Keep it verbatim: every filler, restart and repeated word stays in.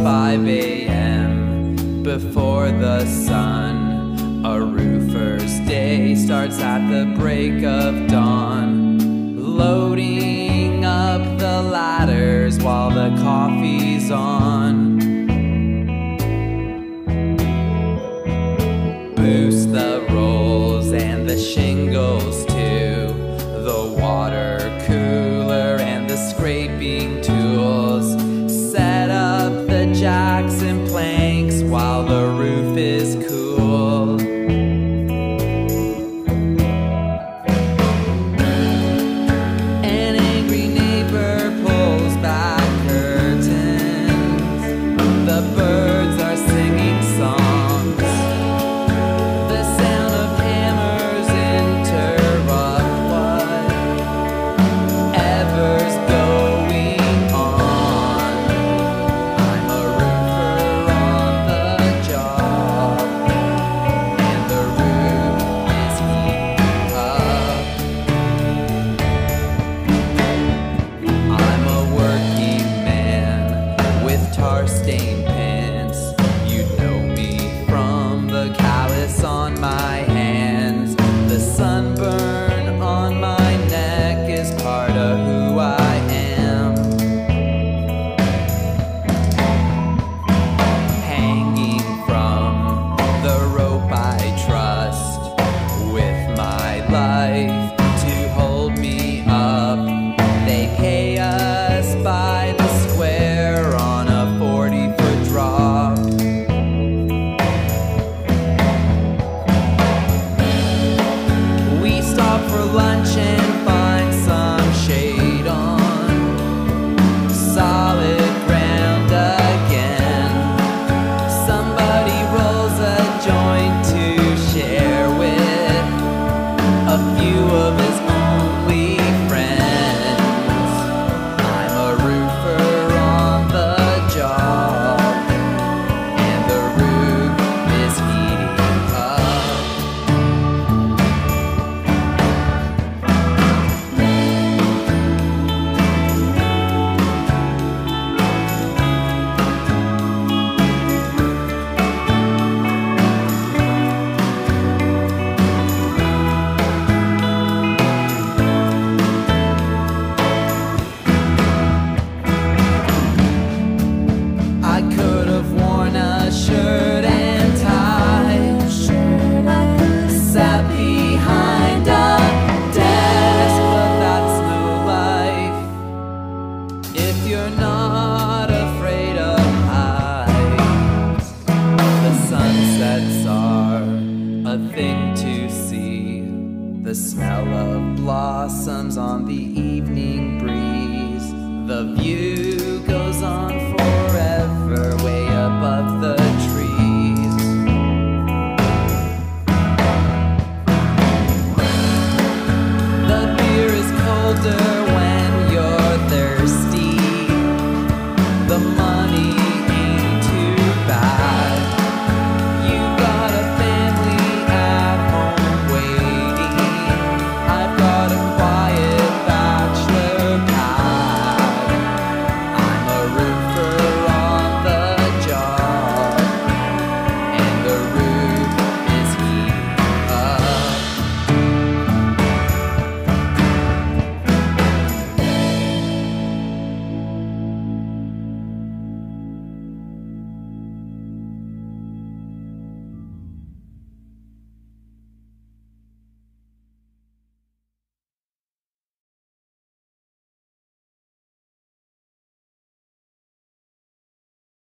five A M before the sun. A roofer's day starts at the break of dawn, loading up the ladders while the coffee's on. Boost the rolls and the shingles too, the water cooler and the scraping tools. Set up the jacks and planks while the roof is cool. An angry neighbor pulls back curtains. The birds are singing songs. The sound of hammers interrupt whatever's going on. I'm a roofer on the job, and the roof is heating up. I'm a working man with tar-stained pants. You'd know me from the callus on my hands. The sunburn on my neck is part of who I am. Hanging from the rope I trust, with my life to hold me up. They pay us by the square on a forty-foot drop. We stop for lunch and find some shade on solid ground again. Somebody rolls a joint to share with a few of his only friends. I'm a roofer on the job, and the roof is heating up. I could have worn a shirt and tie, sat behind a desk, but that's no life if you're not afraid of heights. The sunsets are a thing to see, the smell of blossoms on the